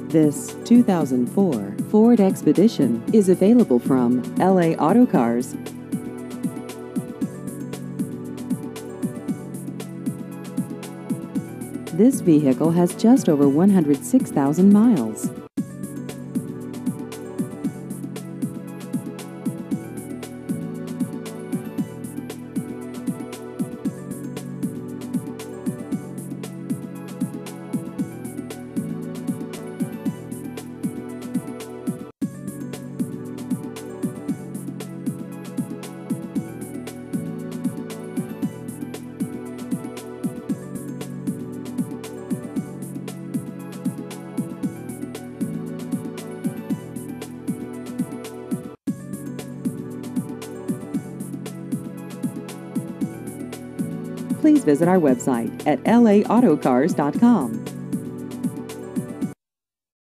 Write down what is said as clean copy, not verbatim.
This 2004 Ford Expedition is available from LA Auto Cars. This vehicle has just over 106,000 miles. Please visit our website at lautocars.com.